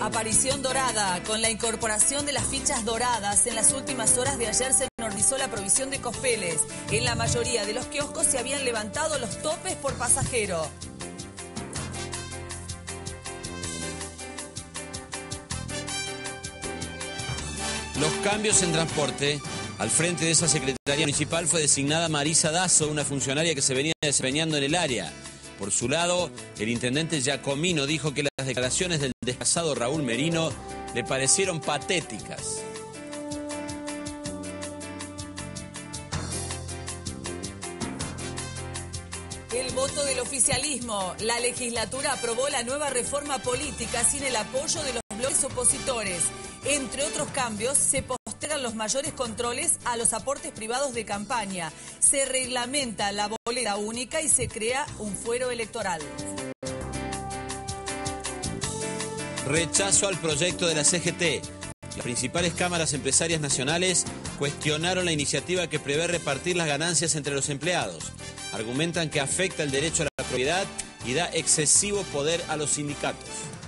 Aparición dorada. Con la incorporación de las fichas doradas, en las últimas horas de ayer se normalizó la provisión de cospeles. En la mayoría de los kioscos se habían levantado los topes por pasajero. Los cambios en transporte. Al frente de esa Secretaría Municipal fue designada Marisa Dazo, una funcionaria que se venía desempeñando en el área. Por su lado, el intendente Giacomino dijo que las declaraciones del desplazado Raúl Merino le parecieron patéticas. El voto del oficialismo. La legislatura aprobó la nueva reforma política sin el apoyo de los bloques opositores. Entre otros cambios, se postergan los mayores controles a los aportes privados de campaña. Se reglamenta la boleta única y se crea un fuero electoral. Rechazo al proyecto de la CGT. Las principales cámaras empresarias nacionales cuestionaron la iniciativa que prevé repartir las ganancias entre los empleados. Argumentan que afecta el derecho a la propiedad y da excesivo poder a los sindicatos.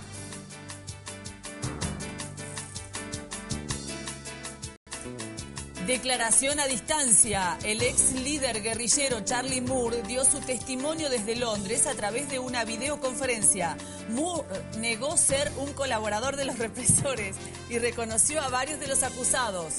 Declaración a distancia. El ex líder guerrillero Charlie Moore dio su testimonio desde Londres a través de una videoconferencia. Moore negó ser un colaborador de los represores y reconoció a varios de los acusados.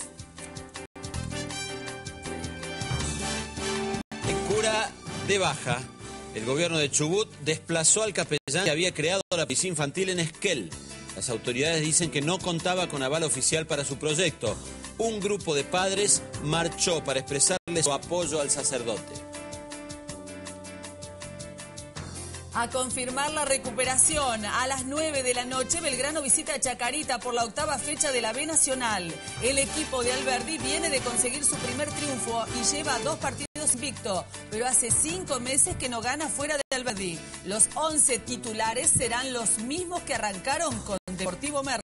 En cura de baja, el gobierno de Chubut desplazó al capellán que había creado la piscina infantil en Esquel. Las autoridades dicen que no contaba con aval oficial para su proyecto. Un grupo de padres marchó para expresarle su apoyo al sacerdote. A confirmar la recuperación, a las 9 de la noche Belgrano visita a Chacarita por la 8ª fecha de la B Nacional. El equipo de Alberdi viene de conseguir su primer triunfo y lleva 2 partidos invicto, pero hace 5 meses que no gana fuera de Alberdi. Los 11 titulares serán los mismos que arrancaron con Deportivo Merlo.